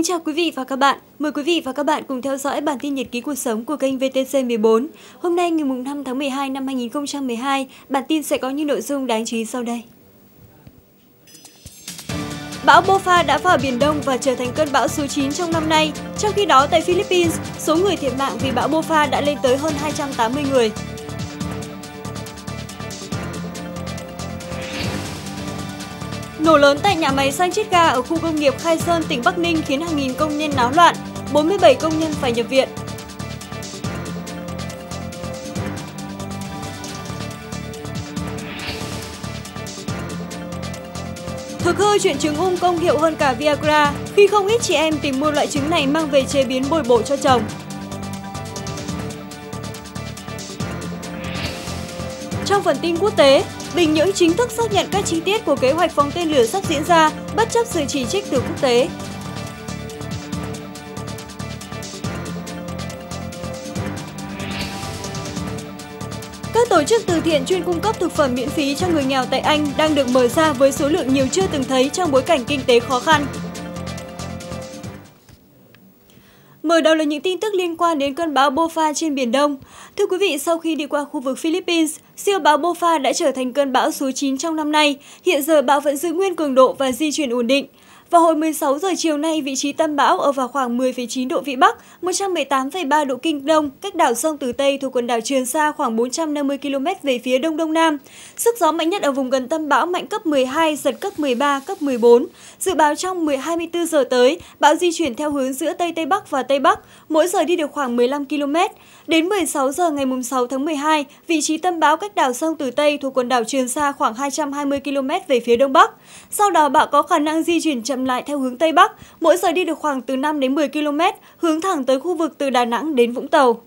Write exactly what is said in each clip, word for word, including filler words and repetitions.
chào quý vị và các bạn. Mời quý vị và các bạn cùng theo dõi bản tin nhật ký cuộc sống của kênh vê tê xê mười bốn. Hôm nay ngày năm tháng mười hai năm hai nghìn không trăm mười hai, bản tin sẽ có những nội dung đáng chú ý sau đây. Bão Bopha đã vào Biển Đông và trở thành cơn bão số chín trong năm nay. Trong khi đó, tại Philippines, số người thiệt mạng vì bão Bopha đã lên tới hơn hai trăm tám mươi người. Nổ lớn tại nhà máy san chiết ga ở khu công nghiệp Khai Sơn, tỉnh Bắc Ninh khiến hàng nghìn công nhân náo loạn, bốn mươi bảy công nhân phải nhập viện. Thực hư chuyện trứng ung công hiệu hơn cả Viagra khi không ít chị em tìm mua loại trứng này mang về chế biến bồi bổ cho chồng. Trong phần tin quốc tế, Bình Nhưỡng chính thức xác nhận các chi tiết của kế hoạch phóng tên lửa sắp diễn ra, bất chấp sự chỉ trích từ quốc tế. Các tổ chức từ thiện chuyên cung cấp thực phẩm miễn phí cho người nghèo tại Anh đang được mở ra với số lượng nhiều chưa từng thấy trong bối cảnh kinh tế khó khăn. Mở đầu là những tin tức liên quan đến cơn bão Bopha trên Biển Đông. Thưa quý vị, sau khi đi qua khu vực Philippines, siêu bão Bopha đã trở thành cơn bão số chín trong năm nay. Hiện giờ bão vẫn giữ nguyên cường độ và di chuyển ổn định. Vào hồi mười sáu giờ chiều nay, vị trí tâm bão ở vào khoảng mười phẩy chín độ Vĩ Bắc, một trăm mười tám phẩy ba độ Kinh Đông, cách đảo Song Tử Tây thuộc quần đảo Trường Sa khoảng bốn trăm năm mươi ki lô mét về phía đông đông nam. Sức gió mạnh nhất ở vùng gần tâm bão mạnh cấp mười hai, giật cấp mười ba, cấp mười bốn. Dự báo trong mười hai mươi tư giờ tới, bão di chuyển theo hướng giữa Tây Tây Bắc và Tây Bắc, mỗi giờ đi được khoảng mười lăm ki lô mét. Đến mười sáu giờ ngày sáu tháng mười hai, vị trí tâm bão cách đảo Song Tử Tây thuộc quần đảo Trường Sa khoảng hai trăm hai mươi ki lô mét về phía đông bắc. Sau đó bão có khả năng di chuyển chậm lại theo hướng Tây Bắc, mỗi giờ đi được khoảng từ năm đến mười ki lô mét, hướng thẳng tới khu vực từ Đà Nẵng đến Vũng Tàu.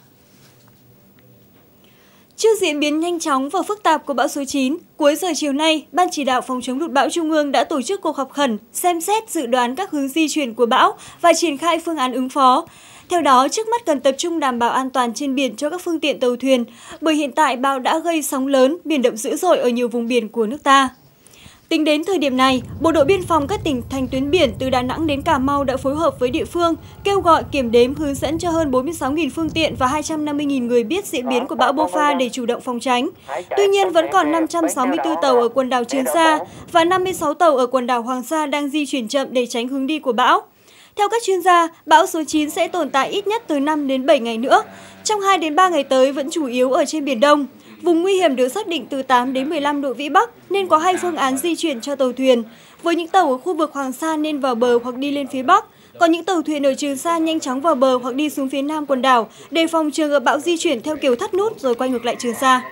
Trước diễn biến nhanh chóng và phức tạp của bão số chín, cuối giờ chiều nay, Ban Chỉ đạo Phòng chống lụt bão Trung ương đã tổ chức cuộc họp khẩn, xem xét dự đoán các hướng di chuyển của bão và triển khai phương án ứng phó. Theo đó, trước mắt cần tập trung đảm bảo an toàn trên biển cho các phương tiện tàu thuyền, bởi hiện tại bão đã gây sóng lớn, biển động dữ dội ở nhiều vùng biển của nước ta. Tính đến thời điểm này, Bộ đội Biên phòng các tỉnh thành tuyến biển từ Đà Nẵng đến Cà Mau đã phối hợp với địa phương, kêu gọi kiểm đếm hướng dẫn cho hơn bốn mươi sáu nghìn phương tiện và hai trăm năm mươi nghìn người biết diễn biến của bão Bopha để chủ động phòng tránh. Tuy nhiên, vẫn còn năm trăm sáu mươi tư tàu ở quần đảo Trường Sa và năm mươi sáu tàu ở quần đảo Hoàng Sa đang di chuyển chậm để tránh hướng đi của bão. Theo các chuyên gia, bão số chín sẽ tồn tại ít nhất từ năm đến bảy ngày nữa. Trong hai đến ba ngày tới vẫn chủ yếu ở trên Biển Đông. Vùng nguy hiểm được xác định từ tám đến mười lăm độ Vĩ Bắc nên có hai phương án di chuyển cho tàu thuyền. Với những tàu ở khu vực Hoàng Sa nên vào bờ hoặc đi lên phía Bắc. Còn những tàu thuyền ở Trường Sa nhanh chóng vào bờ hoặc đi xuống phía Nam quần đảo, đề phòng trường hợp bão di chuyển theo kiểu thắt nút rồi quay ngược lại Trường Sa.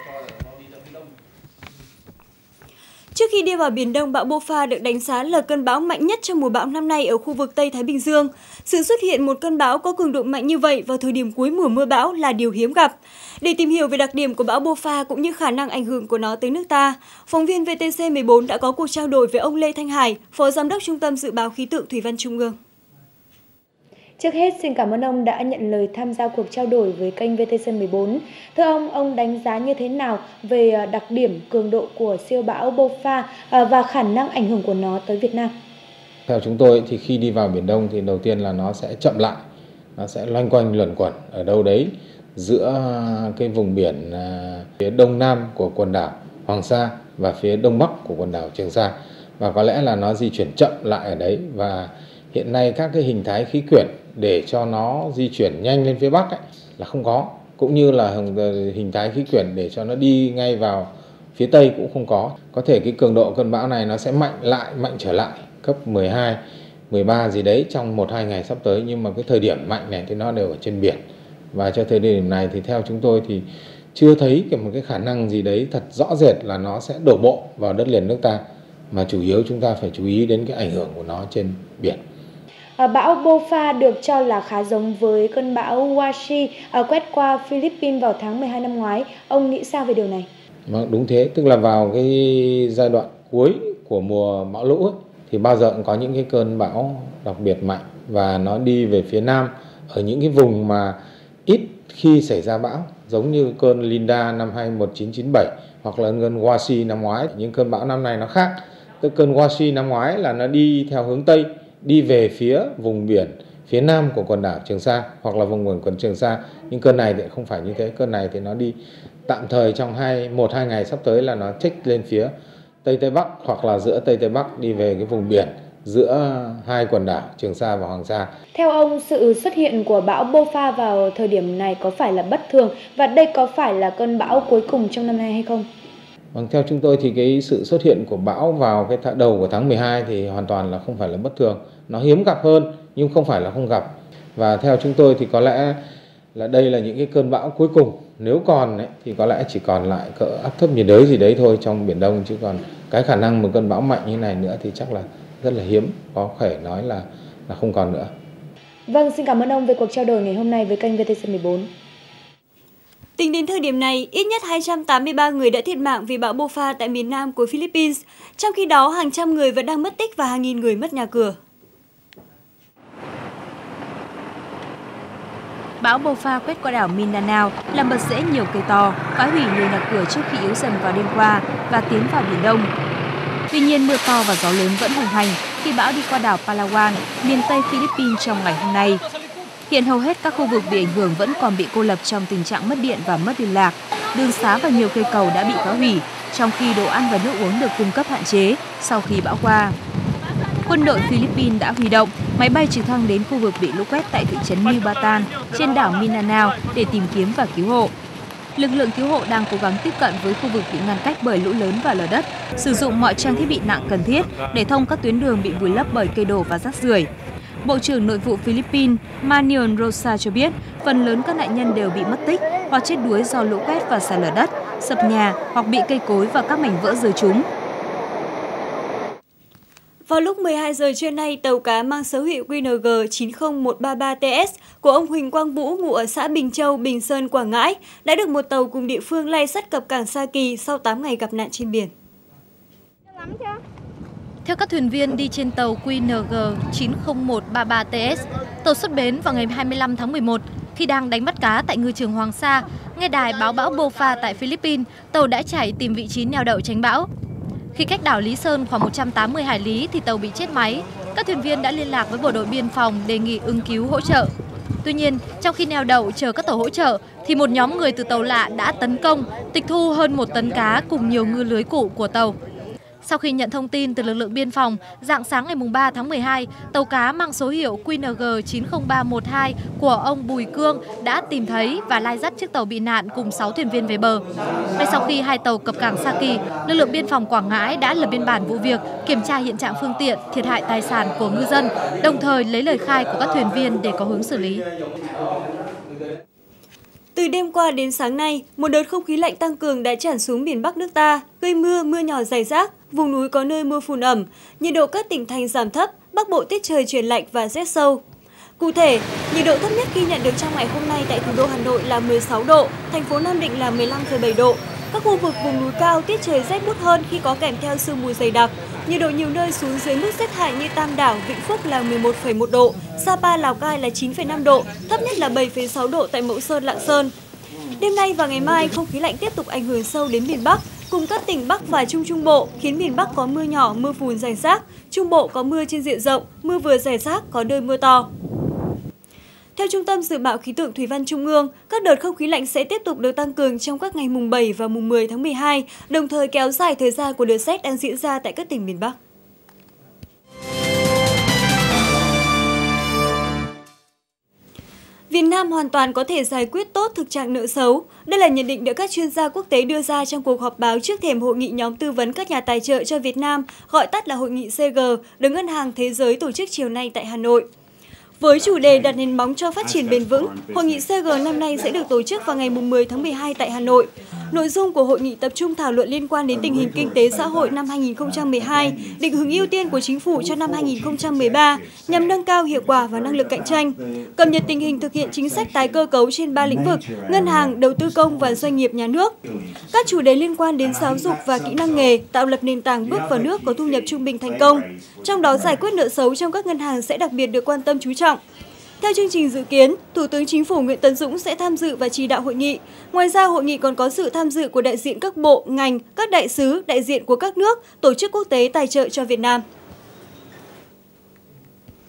Trước khi đi vào Biển Đông, bão Bopha được đánh giá là cơn bão mạnh nhất trong mùa bão năm nay ở khu vực Tây Thái Bình Dương. Sự xuất hiện một cơn bão có cường độ mạnh như vậy vào thời điểm cuối mùa mưa bão là điều hiếm gặp. Để tìm hiểu về đặc điểm của bão Bopha cũng như khả năng ảnh hưởng của nó tới nước ta, phóng viên vê tê xê mười bốn đã có cuộc trao đổi với ông Lê Thanh Hải, Phó Giám đốc Trung tâm Dự báo Khí tượng Thủy văn Trung ương. Trước hết, xin cảm ơn ông đã nhận lời tham gia cuộc trao đổi với kênh vê tê xê mười bốn. Thưa ông, ông đánh giá như thế nào về đặc điểm cường độ của siêu bão Bopha và khả năng ảnh hưởng của nó tới Việt Nam? Theo chúng tôi thì khi đi vào Biển Đông thì đầu tiên là nó sẽ chậm lại, nó sẽ loanh quanh luẩn quẩn ở đâu đấy giữa cái vùng biển phía đông nam của quần đảo Hoàng Sa và phía đông bắc của quần đảo Trường Sa, và có lẽ là nó di chuyển chậm lại ở đấy. Và hiện nay các cái hình thái khí quyển để cho nó di chuyển nhanh lên phía Bắc ấy, là không có, cũng như là hình thái khí quyển để cho nó đi ngay vào phía Tây cũng không có. Có thể cái cường độ cơn bão này nó sẽ mạnh lại, mạnh trở lại cấp mười hai, mười ba gì đấy trong một hai ngày sắp tới, nhưng mà cái thời điểm mạnh này thì nó đều ở trên biển. Và cho thời điểm này thì theo chúng tôi thì chưa thấy một cái khả năng gì đấy thật rõ rệt là nó sẽ đổ bộ vào đất liền nước ta, mà chủ yếu chúng ta phải chú ý đến cái ảnh hưởng của nó trên biển. Bão Bopha được cho là khá giống với cơn bão Washi quét qua Philippines vào tháng mười hai năm ngoái. Ông nghĩ sao về điều này? Vâng, đúng thế, tức là vào cái giai đoạn cuối của mùa bão lũ ấy, thì bao giờ cũng có những cái cơn bão đặc biệt mạnh và nó đi về phía Nam ở những cái vùng mà ít khi xảy ra bão, giống như cơn Linda năm hai một chín chín bảy hoặc là cơn Washi năm ngoái. Những cơn bão năm nay nó khác, tức cơn Washi năm ngoái là nó đi theo hướng Tây đi về phía vùng biển phía nam của quần đảo Trường Sa hoặc là vùng biển quần Trường Sa. Nhưng cơn này thì không phải như thế, cơn này thì nó đi tạm thời trong hai một hai ngày sắp tới là nó chích lên phía Tây Tây Bắc hoặc là giữa Tây Tây Bắc đi về cái vùng biển giữa hai quần đảo Trường Sa và Hoàng Sa. Theo ông, sự xuất hiện của bão Bopha vào thời điểm này có phải là bất thường và đây có phải là cơn bão cuối cùng trong năm nay hay không? Vâng, theo chúng tôi thì cái sự xuất hiện của bão vào cái đầu của tháng mười hai thì hoàn toàn là không phải là bất thường. Nó hiếm gặp hơn nhưng không phải là không gặp. Và theo chúng tôi thì có lẽ là đây là những cái cơn bão cuối cùng. Nếu còn ấy, thì có lẽ chỉ còn lại cỡ áp thấp nhiệt đới gì đấy thôi trong Biển Đông, chứ còn cái khả năng một cơn bão mạnh như này nữa thì chắc là rất là hiếm, có thể nói là là không còn nữa. Vâng, xin cảm ơn ông về cuộc trao đổi ngày hôm nay với kênh vê tê xê mười bốn. Tính đến thời điểm này, ít nhất hai trăm tám mươi ba người đã thiệt mạng vì bão Bopha tại miền Nam của Philippines. Trong khi đó, hàng trăm người vẫn đang mất tích và hàng nghìn người mất nhà cửa. Bão Bopha quét qua đảo Mindanao, làm bật rễ nhiều cây to, phá hủy nhiều nhà cửa trước khi yếu dần vào đêm qua và tiến vào Biển Đông. Tuy nhiên, mưa to và gió lớn vẫn hoành hành khi bão đi qua đảo Palawan, miền Tây Philippines trong ngày hôm nay. Hiện hầu hết các khu vực bị ảnh hưởng vẫn còn bị cô lập trong tình trạng mất điện và mất liên lạc. Đường xá và nhiều cây cầu đã bị phá hủy, trong khi đồ ăn và nước uống được cung cấp hạn chế sau khi bão qua. Quân đội Philippines đã huy động máy bay trực thăng đến khu vực bị lũ quét tại thị trấn New Batan trên đảo Mindanao để tìm kiếm và cứu hộ. Lực lượng cứu hộ đang cố gắng tiếp cận với khu vực bị ngăn cách bởi lũ lớn và lở đất, sử dụng mọi trang thiết bị nặng cần thiết để thông các tuyến đường bị vùi lấp bởi cây đổ và rác rưởi. Bộ trưởng Nội vụ Philippines Manion Rosa cho biết phần lớn các nạn nhân đều bị mất tích hoặc chết đuối do lũ quét và sạt lở đất, sập nhà hoặc bị cây cối và các mảnh vỡ rơi trúng. Vào lúc mười hai giờ trưa nay, tàu cá mang số hiệu Q N G chín không một ba ba T S của ông Huỳnh Quang Vũ ngụ ở xã Bình Châu, Bình Sơn, Quảng Ngãi đã được một tàu cùng địa phương lai sắt cập cảng Sa Kỳ sau tám ngày gặp nạn trên biển. Theo các thuyền viên đi trên tàu Q N G chín không một ba ba T S, tàu xuất bến vào ngày hai mươi lăm tháng mười một. Khi đang đánh bắt cá tại ngư trường Hoàng Sa, nghe đài báo bão Bopha tại Philippines, tàu đã chạy tìm vị trí neo đậu tránh bão. Khi cách đảo Lý Sơn khoảng một trăm tám mươi hải lý thì tàu bị chết máy. Các thuyền viên đã liên lạc với bộ đội biên phòng đề nghị ứng cứu hỗ trợ. Tuy nhiên, trong khi neo đậu chờ các tàu hỗ trợ, thì một nhóm người từ tàu lạ đã tấn công, tịch thu hơn một tấn cá cùng nhiều ngư lưới cụ của tàu. Sau khi nhận thông tin từ lực lượng biên phòng, rạng sáng ngày ba tháng mười hai, tàu cá mang số hiệu Q N G chín không ba một hai của ông Bùi Cương đã tìm thấy và lai dắt chiếc tàu bị nạn cùng sáu thuyền viên về bờ. Ngay sau khi hai tàu cập cảng Sa Kỳ, lực lượng biên phòng Quảng Ngãi đã lập biên bản vụ việc, kiểm tra hiện trạng phương tiện, thiệt hại tài sản của ngư dân, đồng thời lấy lời khai của các thuyền viên để có hướng xử lý. Từ đêm qua đến sáng nay, một đợt không khí lạnh tăng cường đã tràn xuống miền Bắc nước ta, gây mưa, mưa nhỏ rải rác, vùng núi có nơi mưa phùn ẩm, nhiệt độ các tỉnh thành giảm thấp, Bắc Bộ tiết trời chuyển lạnh và rét sâu. Cụ thể, nhiệt độ thấp nhất ghi nhận được trong ngày hôm nay tại thủ đô Hà Nội là mười sáu độ, thành phố Nam Định là mười lăm phẩy bảy độ. Các khu vực vùng núi cao tiết trời rét buốt hơn khi có kèm theo sương mù dày đặc. Nhiệt độ nhiều nơi xuống dưới mức rét hại như Tam Đảo, Vĩnh Phúc là mười một phẩy một độ, Sapa, Lào Cai là chín phẩy năm độ, thấp nhất là bảy phẩy sáu độ tại Mẫu Sơn, Lạng Sơn. Đêm nay và ngày mai, không khí lạnh tiếp tục ảnh hưởng sâu đến miền Bắc, cùng các tỉnh Bắc và Trung Trung Bộ, khiến miền Bắc có mưa nhỏ, mưa phùn rải rác, Trung Bộ có mưa trên diện rộng, mưa vừa rải rác, có nơi mưa to. Theo Trung tâm Dự báo Khí tượng Thủy văn Trung ương, các đợt không khí lạnh sẽ tiếp tục được tăng cường trong các ngày mùng bảy và mùng mười tháng mười hai, đồng thời kéo dài thời gian của đợt rét đang diễn ra tại các tỉnh miền Bắc. Việt Nam hoàn toàn có thể giải quyết tốt thực trạng nợ xấu. Đây là nhận định được các chuyên gia quốc tế đưa ra trong cuộc họp báo trước thềm hội nghị nhóm tư vấn các nhà tài trợ cho Việt Nam, gọi tắt là hội nghị C G, được Ngân hàng Thế giới tổ chức chiều nay tại Hà Nội. Với chủ đề đặt nền móng cho phát triển bền vững, hội nghị C G năm nay sẽ được tổ chức vào ngày mười tháng mười hai tại Hà Nội. Nội dung của hội nghị tập trung thảo luận liên quan đến tình hình kinh tế xã hội năm hai nghìn không trăm mười hai, định hướng ưu tiên của chính phủ cho năm hai nghìn không trăm mười ba nhằm nâng cao hiệu quả và năng lực cạnh tranh, cập nhật tình hình thực hiện chính sách tái cơ cấu trên ba lĩnh vực: ngân hàng, đầu tư công và doanh nghiệp nhà nước. Các chủ đề liên quan đến giáo dục và kỹ năng nghề, tạo lập nền tảng bước vào nước có thu nhập trung bình thành công. Trong đó, giải quyết nợ xấu trong các ngân hàng sẽ đặc biệt được quan tâm chú trọng. Theo chương trình dự kiến, Thủ tướng Chính phủ Nguyễn Tấn Dũng sẽ tham dự và chỉ đạo hội nghị. Ngoài ra, hội nghị còn có sự tham dự của đại diện các bộ, ngành, các đại sứ, đại diện của các nước, tổ chức quốc tế tài trợ cho Việt Nam.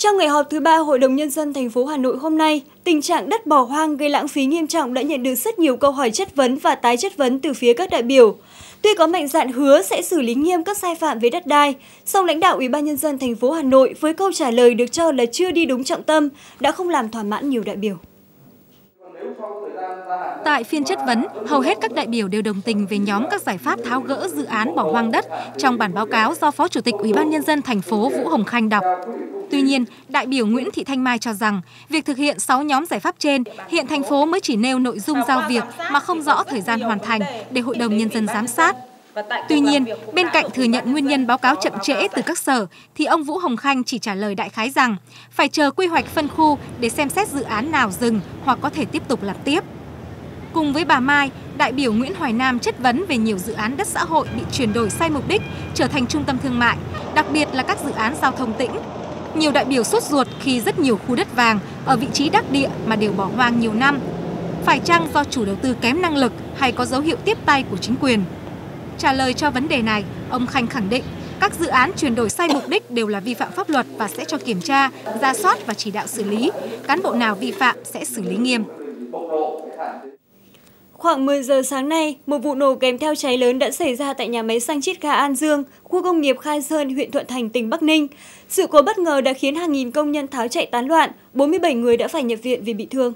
Trong ngày họp thứ ba Hội đồng Nhân dân thành phố Hà Nội hôm nay, tình trạng đất bỏ hoang gây lãng phí nghiêm trọng đã nhận được rất nhiều câu hỏi chất vấn và tái chất vấn từ phía các đại biểu. Tuy có mạnh dạn hứa sẽ xử lý nghiêm các sai phạm về đất đai, song lãnh đạo Ủy ban Nhân dân thành phố Hà Nội với câu trả lời được cho là chưa đi đúng trọng tâm đã không làm thỏa mãn nhiều đại biểu. Tại phiên chất vấn, hầu hết các đại biểu đều đồng tình về nhóm các giải pháp tháo gỡ dự án bỏ hoang đất trong bản báo cáo do Phó Chủ tịch Ủy ban Nhân dân thành phố Vũ Hồng Khanh đọc. Tuy nhiên, đại biểu Nguyễn Thị Thanh Mai cho rằng việc thực hiện sáu nhóm giải pháp trên, hiện thành phố mới chỉ nêu nội dung giao việc mà không rõ thời gian hoàn thành để Hội đồng Nhân dân giám sát. Tuy nhiên, bên cạnh thừa nhận nguyên nhân báo cáo chậm trễ từ các sở, thì ông Vũ Hồng Khanh chỉ trả lời đại khái rằng phải chờ quy hoạch phân khu để xem xét dự án nào dừng hoặc có thể tiếp tục làm tiếp. Cùng với bà Mai, đại biểu Nguyễn Hoài Nam chất vấn về nhiều dự án đất xã hội bị chuyển đổi sai mục đích, trở thành trung tâm thương mại, đặc biệt là các dự án giao thông tĩnh. Nhiều đại biểu sốt ruột khi rất nhiều khu đất vàng ở vị trí đắc địa mà đều bỏ hoang nhiều năm. Phải chăng do chủ đầu tư kém năng lực hay có dấu hiệu tiếp tay của chính quyền? Trả lời cho vấn đề này, ông Khanh khẳng định các dự án chuyển đổi sai mục đích đều là vi phạm pháp luật và sẽ cho kiểm tra, rà soát và chỉ đạo xử lý. Cán bộ nào vi phạm sẽ xử lý nghiêm. Khoảng mười giờ sáng nay, một vụ nổ kèm theo cháy lớn đã xảy ra tại nhà máy xăng chiết ga An Dương, khu công nghiệp Khai Sơn, huyện Thuận Thành, tỉnh Bắc Ninh. Sự cố bất ngờ đã khiến hàng nghìn công nhân tháo chạy tán loạn, bốn mươi bảy người đã phải nhập viện vì bị thương.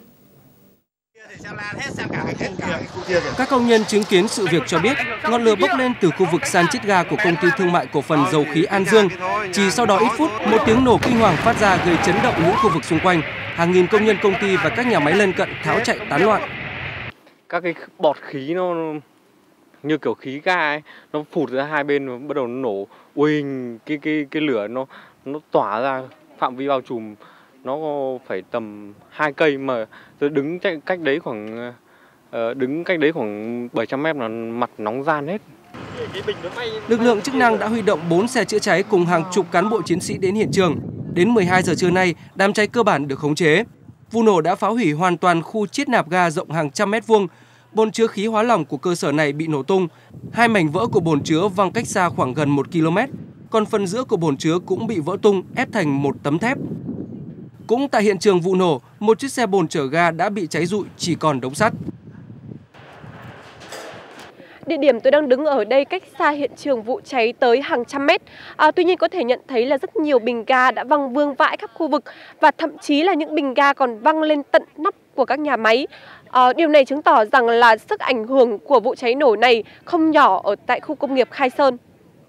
Các công nhân chứng kiến sự việc cho biết, ngọn lửa bốc lên từ khu vực san chiết ga của công ty thương mại cổ phần dầu khí An Dương. Chỉ sau đó ít phút, một tiếng nổ kinh hoàng phát ra gây chấn động những khu vực xung quanh. Hàng nghìn công nhân công ty và các nhà máy lân cận tháo chạy tán loạn. Các cái bọt khí nó như kiểu khí ga ấy, nó phụt ra hai bên và bắt đầu nó nổ uỳnh, cái cái cái lửa nó nó tỏa ra phạm vi bao trùm nó phải tầm hai cây, mà tôi đứng cách đấy khoảng đứng cách đấy khoảng bảy trăm mét là mặt nóng ran hết. Lực lượng chức năng đã huy động bốn xe chữa cháy cùng hàng chục cán bộ chiến sĩ đến hiện trường. Đến mười hai giờ trưa nay, đám cháy cơ bản được khống chế. Vụ nổ đã phá hủy hoàn toàn khu chiết nạp ga rộng hàng trăm mét vuông. Bồn chứa khí hóa lỏng của cơ sở này bị nổ tung. Hai mảnh vỡ của bồn chứa văng cách xa khoảng gần một ki lô mét. Còn phần giữa của bồn chứa cũng bị vỡ tung, ép thành một tấm thép. Cũng tại hiện trường vụ nổ, một chiếc xe bồn chở ga đã bị cháy rụi, chỉ còn đống sắt. Địa điểm tôi đang đứng ở đây cách xa hiện trường vụ cháy tới hàng trăm mét. À, tuy nhiên có thể nhận thấy là rất nhiều bình ga đã văng vương vãi khắp khu vực và thậm chí là những bình ga còn văng lên tận nóc của các nhà máy. À, điều này chứng tỏ rằng là sức ảnh hưởng của vụ cháy nổ này không nhỏ ở tại khu công nghiệp Khai Sơn.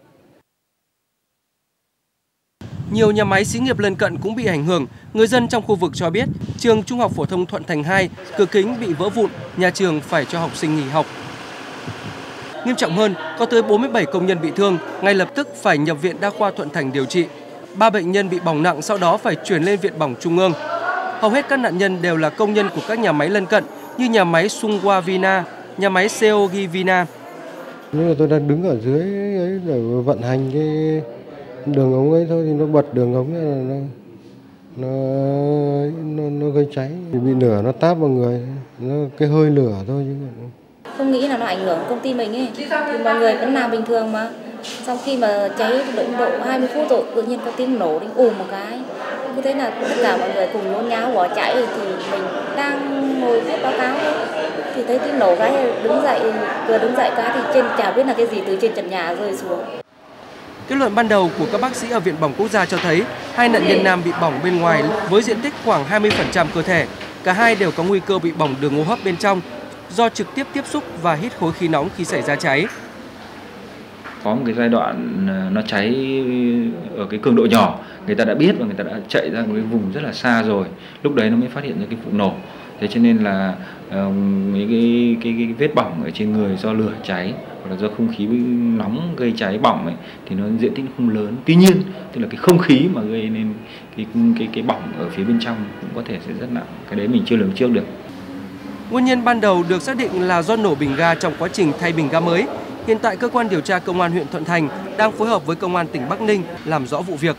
Nhiều nhà máy xí nghiệp lân cận cũng bị ảnh hưởng. Người dân trong khu vực cho biết, trường Trung học phổ thông Thuận Thành hai, cửa kính bị vỡ vụn, nhà trường phải cho học sinh nghỉ học. Nghiêm trọng hơn, có tới bốn mươi bảy công nhân bị thương, ngay lập tức phải nhập viện Đa khoa Thuận Thành điều trị. Ba bệnh nhân bị bỏng nặng sau đó phải chuyển lên viện bỏng trung ương. Hầu hết các nạn nhân đều là công nhân của các nhà máy lân cận như nhà máy Sungwa Vina, nhà máy Seogi Vina. Nhưng mà tôi đang đứng ở dưới ấy để vận hành cái đường ống ấy thôi, thì nó bật đường ống này là nó nó nó, nó gây cháy, thì bị lửa nó táp vào người, nó cái hơi lửa thôi chứ không. Không nghĩ là nó ảnh hưởng công ty mình ấy, thì mọi người vẫn làm bình thường mà. Sau khi mà cháy đến độ hai mươi phút rồi, tự nhiên có tiếng nổ đến ùm một cái. Cứ thế là tất cả mọi người cùng nhốn nháo bỏ chạy, thì mình đang ngồi viết báo cáo thôi. Thì thấy tiếng nổ cái đứng dậy, vừa đứng dậy cái thì trên chả biết là cái gì từ trên trần nhà rơi xuống. Kết luận ban đầu của các bác sĩ ở Viện Bỏng Quốc gia cho thấy hai nạn nhân nam bị bỏng bên ngoài với diện tích khoảng hai mươi phần trăm cơ thể. Cả hai đều có nguy cơ bị bỏng đường hô hấp bên trong do trực tiếp tiếp xúc và hít khối khí nóng khi xảy ra cháy. Có một cái giai đoạn nó cháy ở cái cường độ nhỏ, người ta đã biết và người ta đã chạy ra một cái vùng rất là xa rồi. Lúc đấy nó mới phát hiện ra cái vụ nổ. Thế cho nên là um, những cái, cái, cái vết bỏng ở trên người do lửa cháy hoặc là do không khí nóng gây cháy bỏng ấy, thì nó diện tích không lớn. Tuy nhiên, tức là cái không khí mà gây nên cái, cái, cái bỏng ở phía bên trong cũng có thể sẽ rất nặng. Cái đấy mình chưa lường trước được. Nguyên nhân ban đầu được xác định là do nổ bình ga trong quá trình thay bình ga mới. Hiện tại, cơ quan điều tra Công an huyện Thuận Thành đang phối hợp với Công an tỉnh Bắc Ninh làm rõ vụ việc.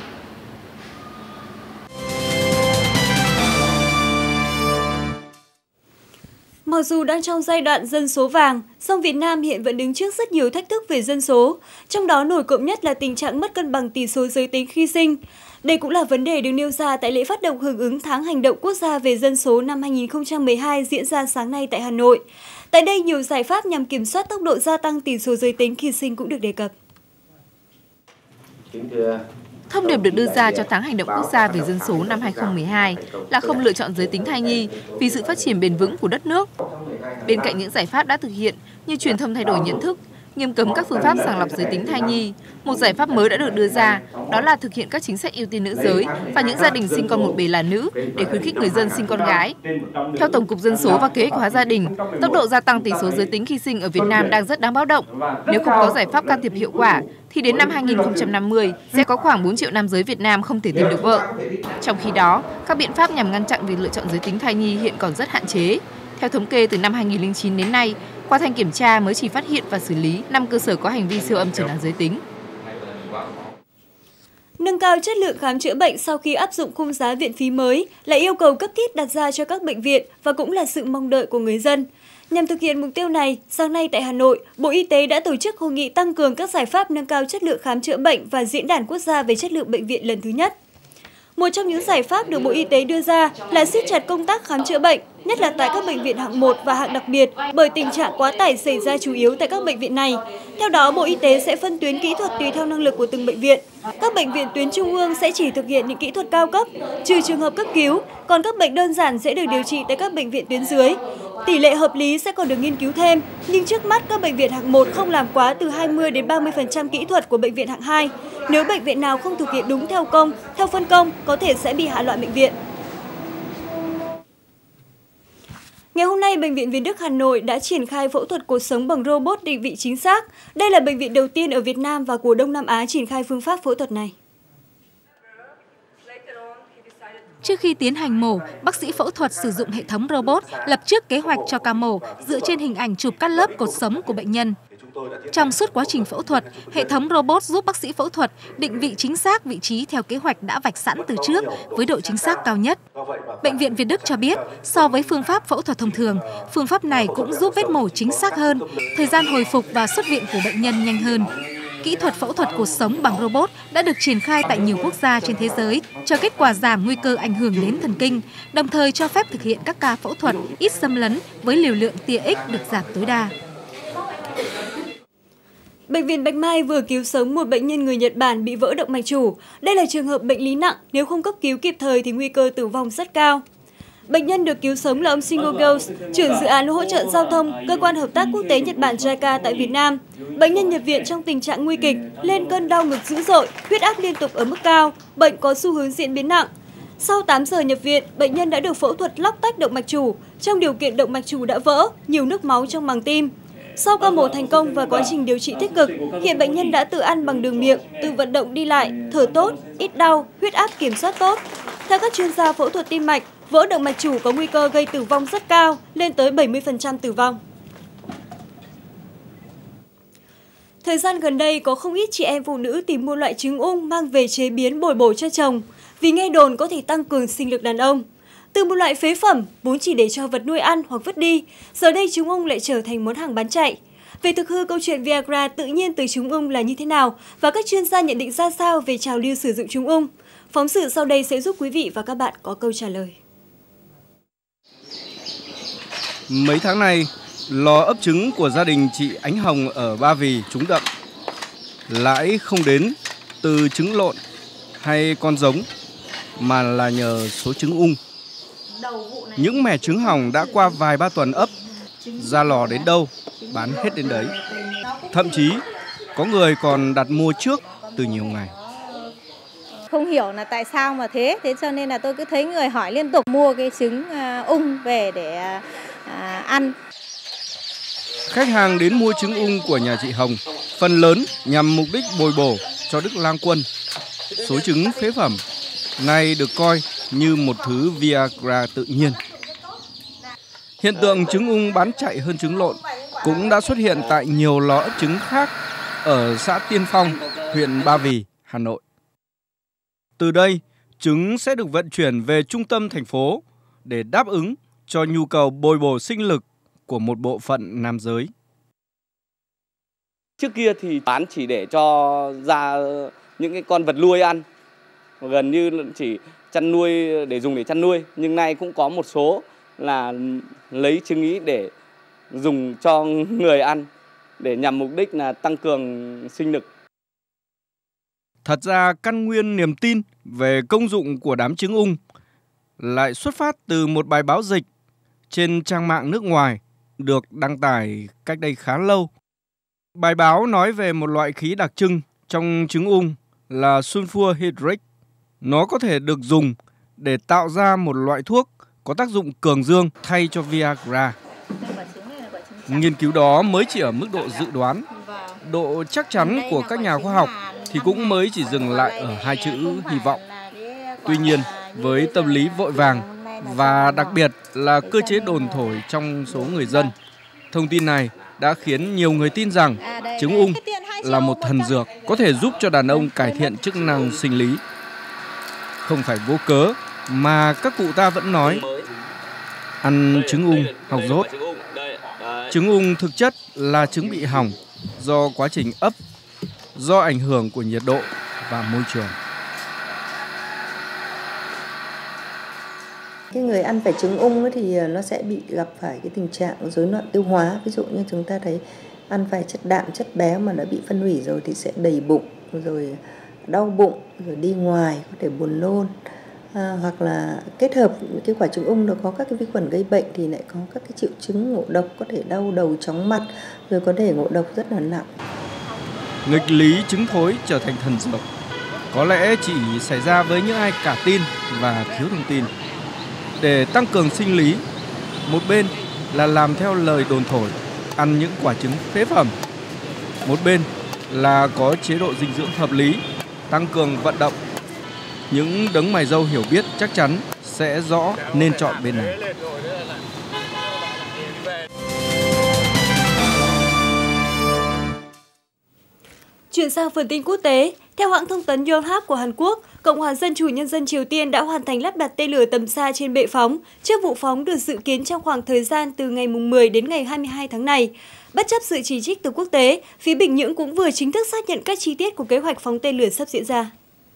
Mặc dù đang trong giai đoạn dân số vàng, song Việt Nam hiện vẫn đứng trước rất nhiều thách thức về dân số, trong đó nổi cộng nhất là tình trạng mất cân bằng tỷ số giới tính khi sinh. Đây cũng là vấn đề được nêu ra tại lễ phát động hưởng ứng tháng hành động quốc gia về dân số năm hai nghìn không trăm mười hai diễn ra sáng nay tại Hà Nội. Tại đây, nhiều giải pháp nhằm kiểm soát tốc độ gia tăng tỷ số giới tính khi sinh cũng được đề cập. Thông điệp được đưa ra cho tháng hành động quốc gia về dân số năm hai nghìn không trăm mười hai là không lựa chọn giới tính thai nhi vì sự phát triển bền vững của đất nước. Bên cạnh những giải pháp đã thực hiện như truyền thông thay đổi nhận thức, nghiêm cấm các phương pháp sàng lọc giới tính thai nhi, một giải pháp mới đã được đưa ra, đó là thực hiện các chính sách ưu tiên nữ giới và những gia đình sinh con một bề là nữ để khuyến khích người dân sinh con gái. Theo Tổng cục Dân số và Kế hoạch hóa gia đình, tốc độ gia tăng tỷ số giới tính khi sinh ở Việt Nam đang rất đáng báo động. Nếu không có giải pháp can thiệp hiệu quả, thì đến năm hai nghìn không trăm năm mươi sẽ có khoảng bốn triệu nam giới Việt Nam không thể tìm được vợ. Trong khi đó, các biện pháp nhằm ngăn chặn việc lựa chọn giới tính thai nhi hiện còn rất hạn chế. Theo thống kê từ năm hai nghìn không trăm lẻ chín đến nay, qua thanh kiểm tra mới chỉ phát hiện và xử lý năm cơ sở có hành vi siêu âm chẩn đoán giới tính. Nâng cao chất lượng khám chữa bệnh sau khi áp dụng khung giá viện phí mới là yêu cầu cấp thiết đặt ra cho các bệnh viện và cũng là sự mong đợi của người dân. Nhằm thực hiện mục tiêu này, sáng nay tại Hà Nội, Bộ Y tế đã tổ chức hội nghị tăng cường các giải pháp nâng cao chất lượng khám chữa bệnh và diễn đàn quốc gia về chất lượng bệnh viện lần thứ nhất. Một trong những giải pháp được Bộ Y tế đưa ra là siết chặt công tác khám chữa bệnh, nhất là tại các bệnh viện hạng một và hạng đặc biệt, bởi tình trạng quá tải xảy ra chủ yếu tại các bệnh viện này. Theo đó, Bộ Y tế sẽ phân tuyến kỹ thuật tùy theo năng lực của từng bệnh viện. Các bệnh viện tuyến trung ương sẽ chỉ thực hiện những kỹ thuật cao cấp, trừ trường hợp cấp cứu, còn các bệnh đơn giản sẽ được điều trị tại các bệnh viện tuyến dưới. Tỷ lệ hợp lý sẽ còn được nghiên cứu thêm, nhưng trước mắt các bệnh viện hạng một không làm quá từ hai mươi đến ba mươi phần trăm kỹ thuật của bệnh viện hạng hai. Nếu bệnh viện nào không thực hiện đúng theo công, theo phân công, có thể sẽ bị hạ loại bệnh viện. Ngày hôm nay, Bệnh viện Việt Đức Hà Nội đã triển khai phẫu thuật cột sống bằng robot định vị chính xác. Đây là bệnh viện đầu tiên ở Việt Nam và của Đông Nam Á triển khai phương pháp phẫu thuật này. Trước khi tiến hành mổ, bác sĩ phẫu thuật sử dụng hệ thống robot lập trước kế hoạch cho ca mổ dựa trên hình ảnh chụp các lớp cột sống của bệnh nhân. Trong suốt quá trình phẫu thuật, hệ thống robot giúp bác sĩ phẫu thuật định vị chính xác vị trí theo kế hoạch đã vạch sẵn từ trước với độ chính xác cao nhất. Bệnh viện Việt Đức cho biết, so với phương pháp phẫu thuật thông thường, phương pháp này cũng giúp vết mổ chính xác hơn, thời gian hồi phục và xuất viện của bệnh nhân nhanh hơn. Kỹ thuật phẫu thuật cột sống bằng robot đã được triển khai tại nhiều quốc gia trên thế giới, cho kết quả giảm nguy cơ ảnh hưởng đến thần kinh, đồng thời cho phép thực hiện các ca phẫu thuật ít xâm lấn với liều lượng tia X được giảm tối đa. Bệnh viện Bạch Mai vừa cứu sống một bệnh nhân người Nhật Bản bị vỡ động mạch chủ. Đây là trường hợp bệnh lý nặng, nếu không cấp cứu kịp thời thì nguy cơ tử vong rất cao. Bệnh nhân được cứu sống là ông Shingo Ghost, trưởng dự án hỗ trợ giao thông, Cơ quan Hợp tác Quốc tế Nhật Bản J I C A tại Việt Nam. Bệnh nhân nhập viện trong tình trạng nguy kịch, lên cơn đau ngực dữ dội, huyết áp liên tục ở mức cao, bệnh có xu hướng diễn biến nặng. Sau tám giờ nhập viện, bệnh nhân đã được phẫu thuật lóc tách động mạch chủ. Trong điều kiện động mạch chủ đã vỡ, nhiều nước máu trong màng tim. Sau ca mổ thành công và quá trình điều trị tích cực, hiện bệnh nhân đã tự ăn bằng đường miệng, tự vận động đi lại, thở tốt, ít đau, huyết áp kiểm soát tốt. Theo các chuyên gia phẫu thuật tim mạch, vỡ động mạch chủ có nguy cơ gây tử vong rất cao, lên tới bảy mươi phần trăm tử vong. Thời gian gần đây, có không ít chị em phụ nữ tìm mua loại trứng ung mang về chế biến bồi bổ cho chồng, vì nghe đồn có thể tăng cường sinh lực đàn ông. Từ một loại phế phẩm, vốn chỉ để cho vật nuôi ăn hoặc vứt đi, giờ đây trứng ung lại trở thành món hàng bán chạy. Về thực hư câu chuyện Viagra tự nhiên từ trứng ung là như thế nào và các chuyên gia nhận định ra sao về trào lưu sử dụng trứng ung? Phóng sự sau đây sẽ giúp quý vị và các bạn có câu trả lời. Mấy tháng này, lò ấp trứng của gia đình chị Ánh Hồng ở Ba Vì trúng đậm. Lãi không đến từ trứng lộn hay con giống, mà là nhờ số trứng ung. Những mẻ trứng hỏng đã qua vài ba tuần ấp, ra lò đến đâu, bán hết đến đấy. Thậm chí, có người còn đặt mua trước từ nhiều ngày. Không hiểu là tại sao mà thế, thế cho nên là tôi cứ thấy người hỏi liên tục mua cái trứng ung về để à, ăn. Khách hàng đến mua trứng ung của nhà chị Hồng, phần lớn nhằm mục đích bồi bổ cho Đức Lang Quân. Số trứng phế phẩm này được coi như một thứ Viagra tự nhiên. Hiện tượng trứng ung bán chạy hơn trứng lộn cũng đã xuất hiện tại nhiều lò ấp trứng khác ở xã Tiên Phong, huyện Ba Vì, Hà Nội. Từ đây, trứng sẽ được vận chuyển về trung tâm thành phố để đáp ứng cho nhu cầu bồi bổ sinh lực của một bộ phận nam giới. Trước kia thì bán chỉ để cho ra những cái con vật nuôi ăn. gần như chỉ chăn nuôi để dùng để chăn nuôi, nhưng nay cũng có một số là lấy trứng ý để dùng cho người ăn để nhằm mục đích là tăng cường sinh lực. Thật ra căn nguyên niềm tin về công dụng của đám trứng ung lại xuất phát từ một bài báo dịch trên trang mạng nước ngoài được đăng tải cách đây khá lâu. Bài báo nói về một loại khí đặc trưng trong trứng ung là sulfur hydric. Nó có thể được dùng để tạo ra một loại thuốc có tác dụng cường dương thay cho Viagra. Nghiên cứu đó mới chỉ ở mức độ dự đoán. Độ chắc chắn của các nhà khoa học thì cũng mới chỉ dừng lại ở hai chữ hy vọng. Tuy nhiên, với tâm lý vội vàng và đặc biệt là cơ chế đồn thổi trong số người dân, thông tin này đã khiến nhiều người tin rằng trứng ung là một thần dược có thể giúp cho đàn ông cải thiện chức năng sinh lý. Không phải vô cớ mà các cụ ta vẫn nói ăn trứng ung học dốt. Trứng ung thực chất là trứng bị hỏng do quá trình ấp, do ảnh hưởng của nhiệt độ và môi trường. Cái người ăn phải trứng ung thì nó sẽ bị gặp phải cái tình trạng rối loạn tiêu hóa. Ví dụ như chúng ta thấy ăn phải chất đạm, chất béo mà đã bị phân hủy rồi thì sẽ đầy bụng, rồi đau bụng, rồi đi ngoài, có thể buồn nôn. À, hoặc là kết hợp cái quả trứng ung nó có các cái vi khuẩn gây bệnh thì lại có các cái triệu chứng ngộ độc, có thể đau đầu, chóng mặt, rồi có thể ngộ độc rất là nặng. Nghịch lý trứng thối trở thành thần dược có lẽ chỉ xảy ra với những ai cả tin và thiếu thông tin. Để tăng cường sinh lý, một bên là làm theo lời đồn thổi, ăn những quả trứng phế phẩm. Một bên là có chế độ dinh dưỡng hợp lý, tăng cường vận động. Những đấng mày râu hiểu biết chắc chắn sẽ rõ nên chọn bên nào. Chuyển sang phần tin quốc tế, theo hãng thông tấn Yonhap của Hàn Quốc, Cộng hòa Dân chủ Nhân dân Triều Tiên đã hoàn thành lắp đặt tên lửa tầm xa trên bệ phóng trước vụ phóng được dự kiến trong khoảng thời gian từ ngày mười đến ngày hai mươi hai tháng này. Bất chấp sự chỉ trích từ quốc tế, phía Bình Nhưỡng cũng vừa chính thức xác nhận các chi tiết của kế hoạch phóng tên lửa sắp diễn ra.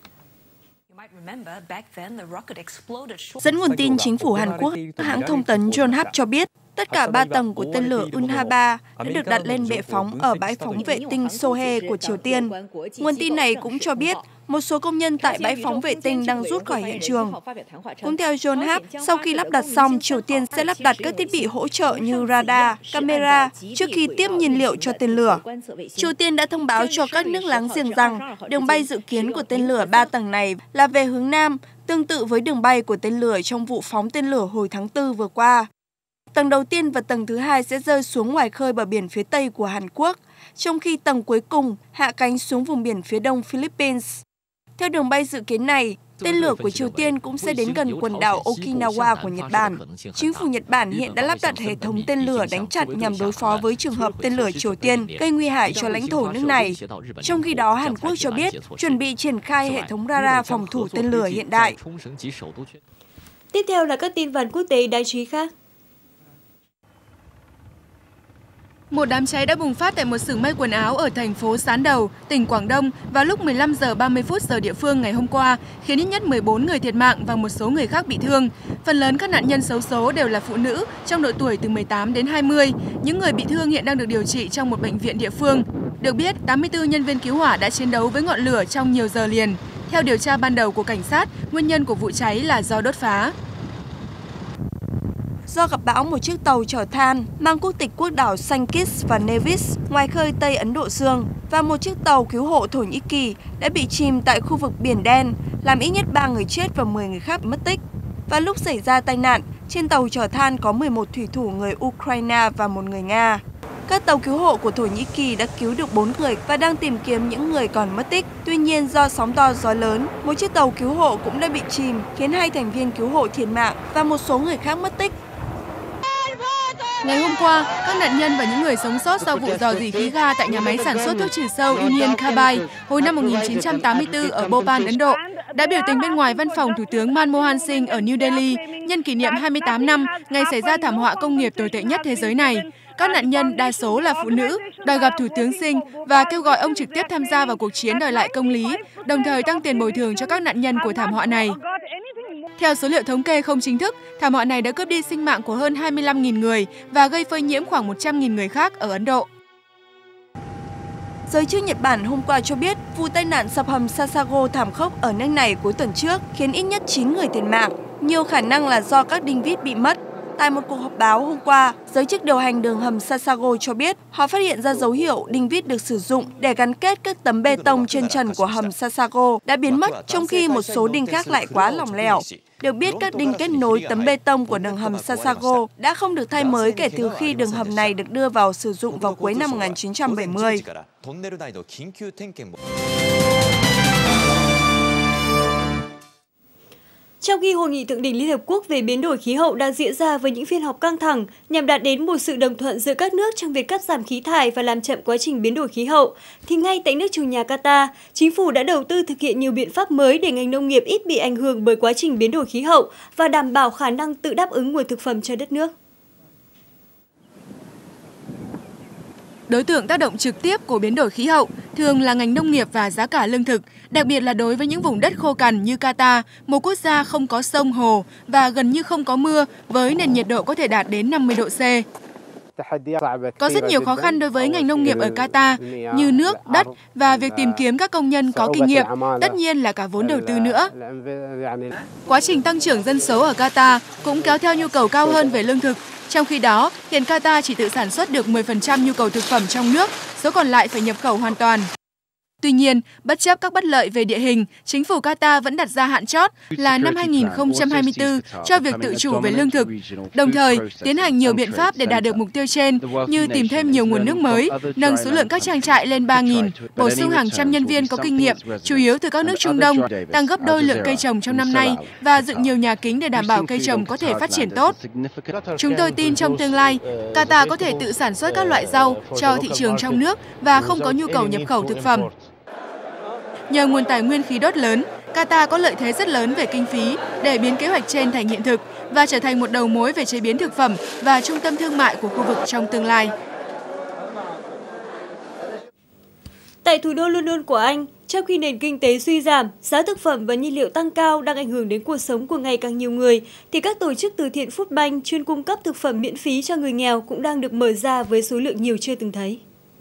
Dẫn nguồn tin chính phủ Hàn Quốc, hãng thông tấn Yonhap cho biết, tất cả ba tầng của tên lửa Unha ba đã được đặt lên bệ phóng ở bãi phóng vệ tinh Sohae của Triều Tiên. Nguồn tin này cũng cho biết, một số công nhân tại bãi phóng vệ tinh đang rút khỏi hiện trường. Cũng theo Yonhap, sau khi lắp đặt xong, Triều Tiên sẽ lắp đặt các thiết bị hỗ trợ như radar, camera trước khi tiếp nhiên liệu cho tên lửa. Triều Tiên đã thông báo cho các nước láng giềng rằng đường bay dự kiến của tên lửa ba tầng này là về hướng Nam, tương tự với đường bay của tên lửa trong vụ phóng tên lửa hồi tháng tư vừa qua. Tầng đầu tiên và tầng thứ hai sẽ rơi xuống ngoài khơi bờ biển phía Tây của Hàn Quốc, trong khi tầng cuối cùng hạ cánh xuống vùng biển phía đông Philippines. Theo đường bay dự kiến này, tên lửa của Triều Tiên cũng sẽ đến gần quần đảo Okinawa của Nhật Bản. Chính phủ Nhật Bản hiện đã lắp đặt hệ thống tên lửa đánh chặn nhằm đối phó với trường hợp tên lửa Triều Tiên gây nguy hại cho lãnh thổ nước này. Trong khi đó, Hàn Quốc cho biết chuẩn bị triển khai hệ thống radar phòng thủ tên lửa hiện đại. Tiếp theo là các tin vắn quốc tế đáng chú ý khác. Một đám cháy đã bùng phát tại một xưởng may quần áo ở thành phố Sán Đầu, tỉnh Quảng Đông vào lúc mười lăm giờ ba mươi phút giờ địa phương ngày hôm qua, khiến ít nhất mười bốn người thiệt mạng và một số người khác bị thương. Phần lớn các nạn nhân xấu số đều là phụ nữ trong độ tuổi từ mười tám đến hai mươi. Những người bị thương hiện đang được điều trị trong một bệnh viện địa phương. Được biết, tám mươi tư nhân viên cứu hỏa đã chiến đấu với ngọn lửa trong nhiều giờ liền. Theo điều tra ban đầu của cảnh sát, nguyên nhân của vụ cháy là do đốt phá. Do gặp bão, một chiếc tàu chở than mang quốc tịch quốc đảo Saint Kitts và Nevis ngoài khơi Tây Ấn Độ Dương và một chiếc tàu cứu hộ Thổ Nhĩ Kỳ đã bị chìm tại khu vực Biển Đen, làm ít nhất ba người chết và mười người khác mất tích. Và lúc xảy ra tai nạn, trên tàu chở than có mười một thủy thủ người Ukraine và một người Nga. Các tàu cứu hộ của Thổ Nhĩ Kỳ đã cứu được bốn người và đang tìm kiếm những người còn mất tích. Tuy nhiên, do sóng to gió lớn, một chiếc tàu cứu hộ cũng đã bị chìm, khiến hai thành viên cứu hộ thiệt mạng và một số người khác mất tích. Ngày hôm qua, các nạn nhân và những người sống sót sau vụ rò rỉ khí ga tại nhà máy sản xuất thuốc trừ sâu Union Carbide hồi năm một nghìn chín trăm tám mươi tư ở Bhopal, Ấn Độ, đã biểu tình bên ngoài văn phòng Thủ tướng Manmohan Singh ở New Delhi nhân kỷ niệm hai mươi tám năm ngày xảy ra thảm họa công nghiệp tồi tệ nhất thế giới này. Các nạn nhân đa số là phụ nữ, đòi gặp Thủ tướng Singh và kêu gọi ông trực tiếp tham gia vào cuộc chiến đòi lại công lý, đồng thời tăng tiền bồi thường cho các nạn nhân của thảm họa này. Theo số liệu thống kê không chính thức, thảm họa này đã cướp đi sinh mạng của hơn hai mươi lăm nghìn người và gây phơi nhiễm khoảng một trăm nghìn người khác ở Ấn Độ. Giới chức Nhật Bản hôm qua cho biết vụ tai nạn sập hầm Sasago thảm khốc ở nước này cuối tuần trước khiến ít nhất chín người thiệt mạng, nhiều khả năng là do các đinh vít bị mất. Tại một cuộc họp báo hôm qua, giới chức điều hành đường hầm Sasago cho biết họ phát hiện ra dấu hiệu đinh vít được sử dụng để gắn kết các tấm bê tông trên trần của hầm Sasago đã biến mất, trong khi một số đinh khác lại quá lỏng lẻo. Được biết, các đinh kết nối tấm bê tông của đường hầm Sasago đã không được thay mới kể từ khi đường hầm này được đưa vào sử dụng vào cuối năm một nghìn chín trăm bảy mươi. Trong khi Hội nghị Thượng đỉnh Liên Hợp Quốc về biến đổi khí hậu đang diễn ra với những phiên họp căng thẳng nhằm đạt đến một sự đồng thuận giữa các nước trong việc cắt giảm khí thải và làm chậm quá trình biến đổi khí hậu, thì ngay tại nước chủ nhà Qatar, chính phủ đã đầu tư thực hiện nhiều biện pháp mới để ngành nông nghiệp ít bị ảnh hưởng bởi quá trình biến đổi khí hậu và đảm bảo khả năng tự đáp ứng nguồn thực phẩm cho đất nước. Đối tượng tác động trực tiếp của biến đổi khí hậu thường là ngành nông nghiệp và giá cả lương thực, đặc biệt là đối với những vùng đất khô cằn như Qatar, một quốc gia không có sông, hồ và gần như không có mưa với nền nhiệt độ có thể đạt đến năm mươi độ C. Có rất nhiều khó khăn đối với ngành nông nghiệp ở Qatar như nước, đất và việc tìm kiếm các công nhân có kinh nghiệm, tất nhiên là cả vốn đầu tư nữa. Quá trình tăng trưởng dân số ở Qatar cũng kéo theo nhu cầu cao hơn về lương thực. Trong khi đó, hiện Qatar chỉ tự sản xuất được mười phần trăm nhu cầu thực phẩm trong nước, số còn lại phải nhập khẩu hoàn toàn. Tuy nhiên, bất chấp các bất lợi về địa hình, chính phủ Qatar vẫn đặt ra hạn chót là năm hai nghìn không trăm hai mươi tư cho việc tự chủ về lương thực, đồng thời tiến hành nhiều biện pháp để đạt được mục tiêu trên như tìm thêm nhiều nguồn nước mới, nâng số lượng các trang trại lên ba nghìn, bổ sung hàng trăm nhân viên có kinh nghiệm, chủ yếu từ các nước Trung Đông, tăng gấp đôi lượng cây trồng trong năm nay và dựng nhiều nhà kính để đảm bảo cây trồng có thể phát triển tốt. Chúng tôi tin trong tương lai, Qatar có thể tự sản xuất các loại rau cho thị trường trong nước và không có nhu cầu nhập khẩu thực phẩm. Nhờ nguồn tài nguyên khí đốt lớn, Qatar có lợi thế rất lớn về kinh phí để biến kế hoạch trên thành hiện thực và trở thành một đầu mối về chế biến thực phẩm và trung tâm thương mại của khu vực trong tương lai. Tại thủ đô London của Anh, trong khi nền kinh tế suy giảm, giá thực phẩm và nhiên liệu tăng cao đang ảnh hưởng đến cuộc sống của ngày càng nhiều người, thì các tổ chức từ thiện Foodbank chuyên cung cấp thực phẩm miễn phí cho người nghèo cũng đang được mở ra với số lượng nhiều chưa từng thấy.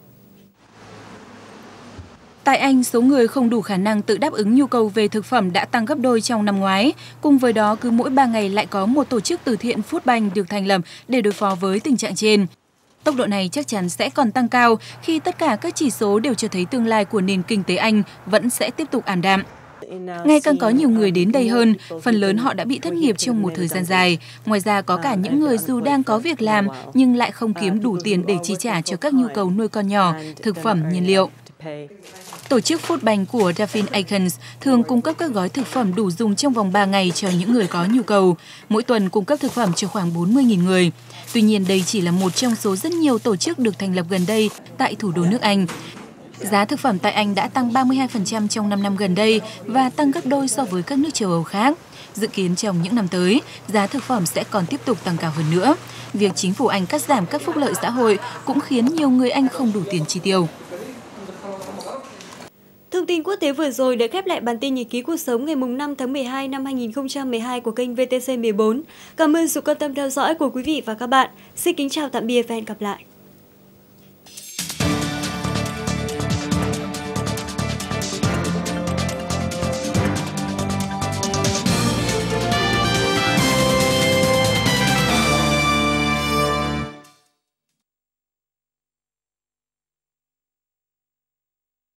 Tại Anh, số người không đủ khả năng tự đáp ứng nhu cầu về thực phẩm đã tăng gấp đôi trong năm ngoái. Cùng với đó, cứ mỗi ba ngày lại có một tổ chức từ thiện Foodbank được thành lập để đối phó với tình trạng trên. Tốc độ này chắc chắn sẽ còn tăng cao khi tất cả các chỉ số đều cho thấy tương lai của nền kinh tế Anh vẫn sẽ tiếp tục ảm đạm. Ngày càng có nhiều người đến đây hơn, phần lớn họ đã bị thất nghiệp trong một thời gian dài. Ngoài ra có cả những người dù đang có việc làm nhưng lại không kiếm đủ tiền để chi trả cho các nhu cầu nuôi con nhỏ, thực phẩm, nhiên liệu. Tổ chức Foodbank của Daphne Aikens thường cung cấp các gói thực phẩm đủ dùng trong vòng ba ngày cho những người có nhu cầu. Mỗi tuần cung cấp thực phẩm cho khoảng bốn mươi nghìn người. Tuy nhiên, đây chỉ là một trong số rất nhiều tổ chức được thành lập gần đây tại thủ đô nước Anh. Giá thực phẩm tại Anh đã tăng ba mươi hai phần trăm trong năm năm gần đây và tăng gấp đôi so với các nước châu Âu khác. Dự kiến trong những năm tới, giá thực phẩm sẽ còn tiếp tục tăng cao hơn nữa. Việc chính phủ Anh cắt giảm các phúc lợi xã hội cũng khiến nhiều người Anh không đủ tiền chi tiêu. Thông tin quốc tế vừa rồi đã khép lại bản tin nhật ký cuộc sống ngày năm tháng mười hai năm hai nghìn không trăm mười hai của kênh vê tê xê mười bốn. Cảm ơn sự quan tâm theo dõi của quý vị và các bạn. Xin kính chào tạm biệt và hẹn gặp lại.